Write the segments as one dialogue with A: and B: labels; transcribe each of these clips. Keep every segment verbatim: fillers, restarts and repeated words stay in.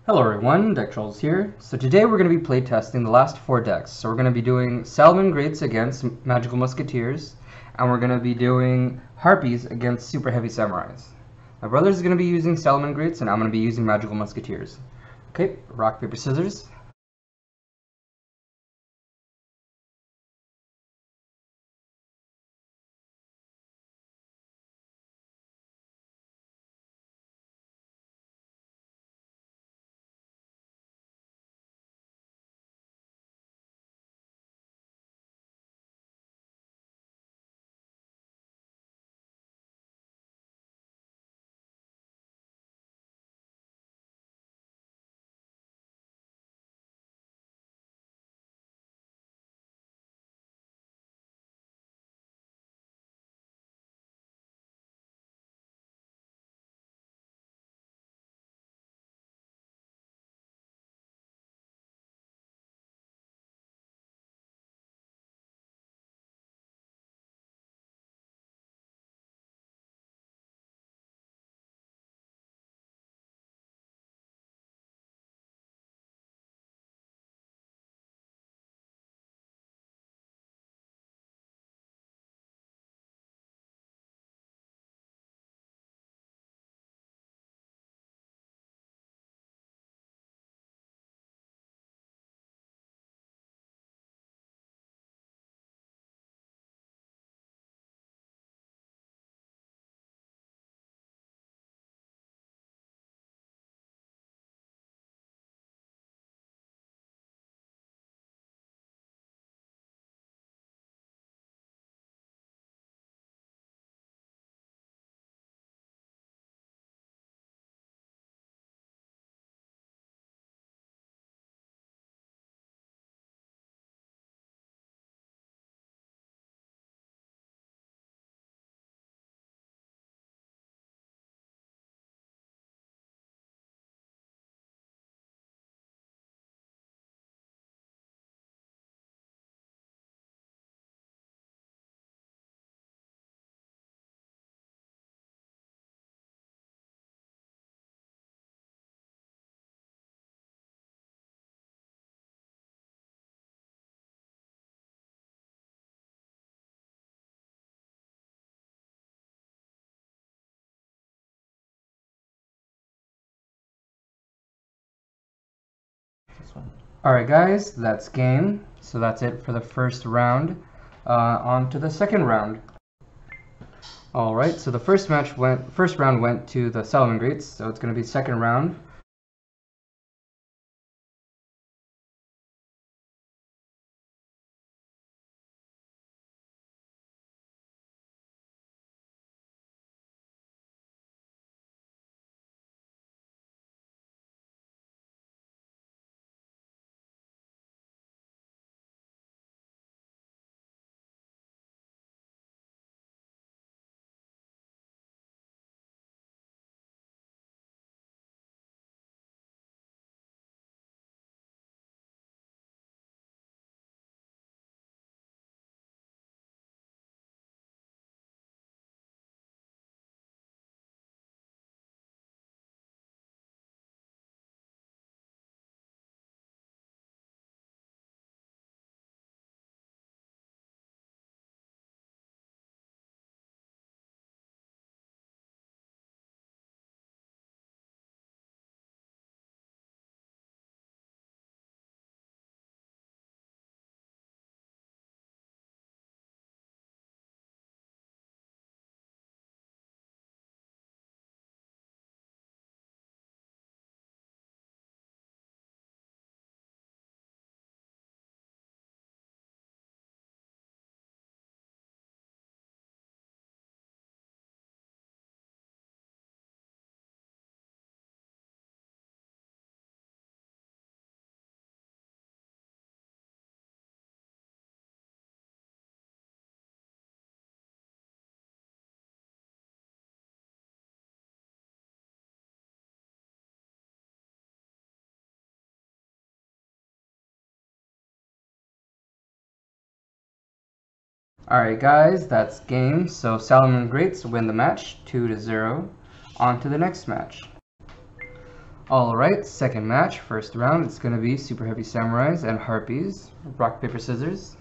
A: Hello everyone, DeckTrolls here. So today we're going to be playtesting the last four decks. So we're going to be doing Salamangreats against Magical Musketeers, and we're going to be doing Harpies against Superheavy Samurais. My brother is going to be using Salamangreats, and I'm going to be using Magical Musketeers. Okay, rock, paper, scissors. Alright guys, that's game. So that's it for the first round. Uh, on to the second round. Alright, so the first match went, first round went to the Salamangreats, so it's going to be second round. Alright guys, that's game. So Salamangreats win the match, two to zero. On to the next match. Alright, second match, first round, it's going to be Super Heavy Samurais and Harpies. Rock, paper, scissors.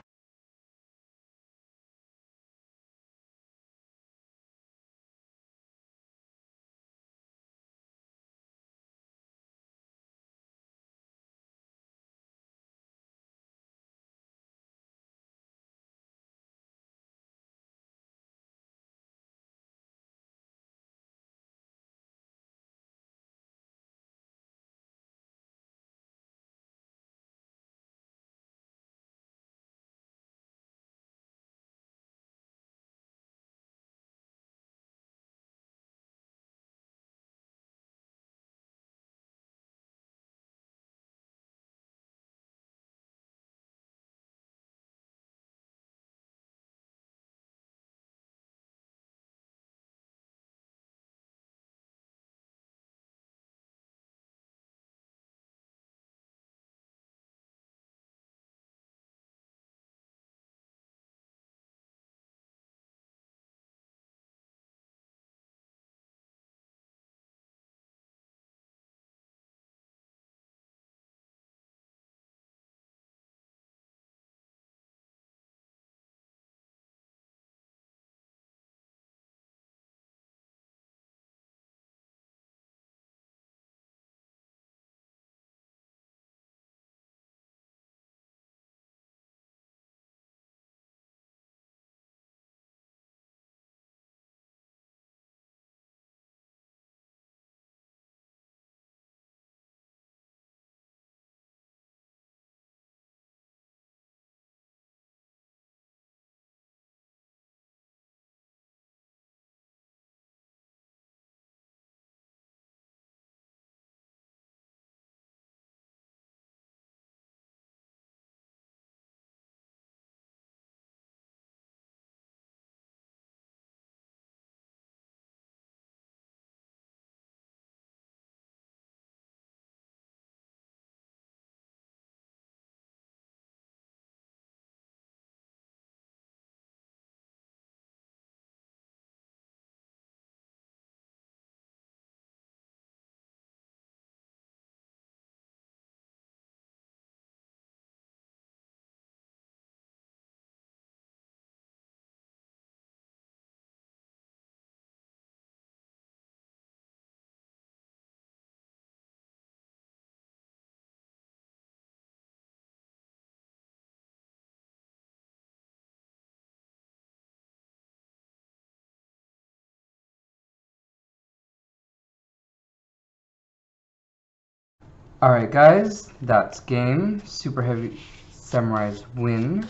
A: Alright guys, that's game. Super Heavy Samurais win.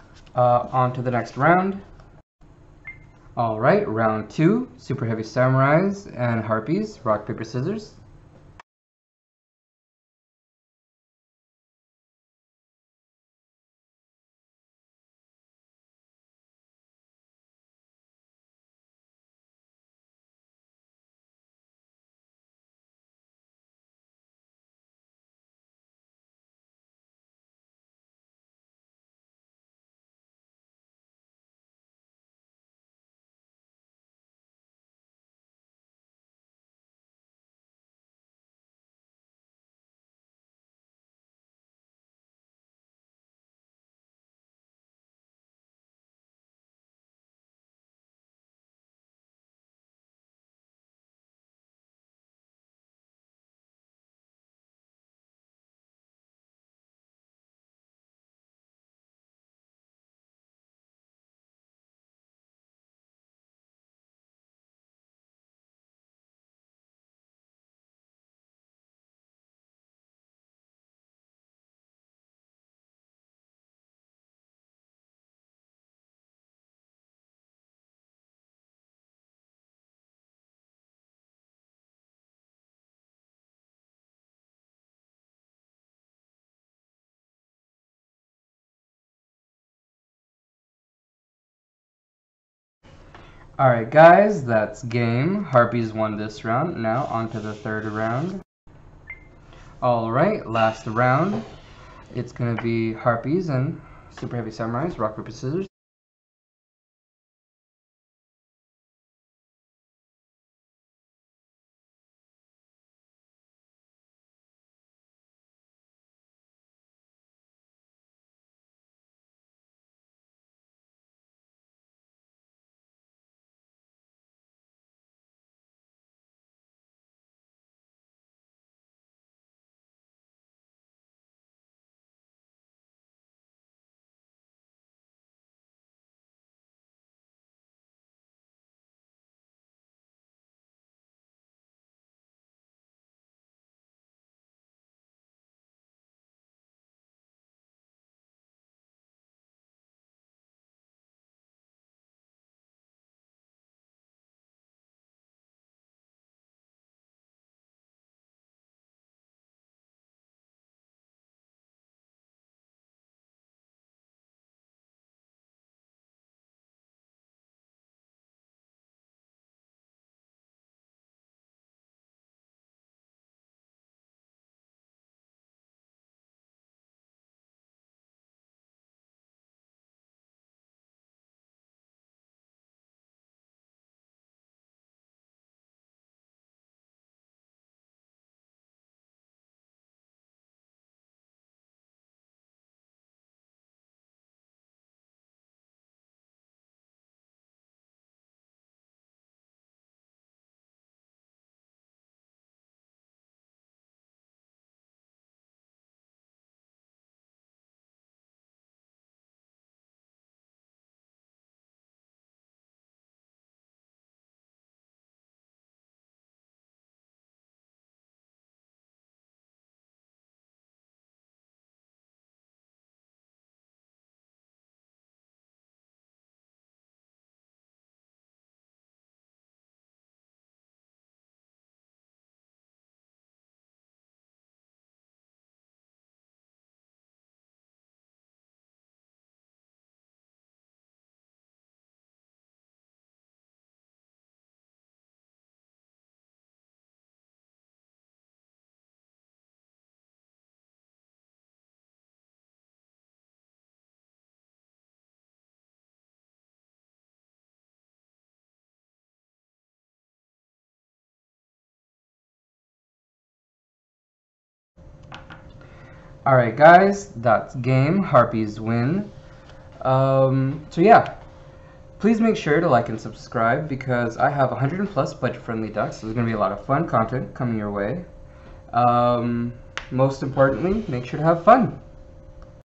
A: Uh, on to the next round. Alright, round two. Super Heavy Samurais and Harpies. Rock, paper, scissors. Alright guys, that's game. Harpies won this round. Now on to the third round. Alright, last round. It's going to be Harpies and Super Heavy Samurais. Rock, paper, scissors. Alright guys, that's game. Harpies win. Um, so yeah, please make sure to like and subscribe because I have one hundred plus budget-friendly decks, so there's going to be a lot of fun content coming your way. Um, most importantly, make sure to have fun.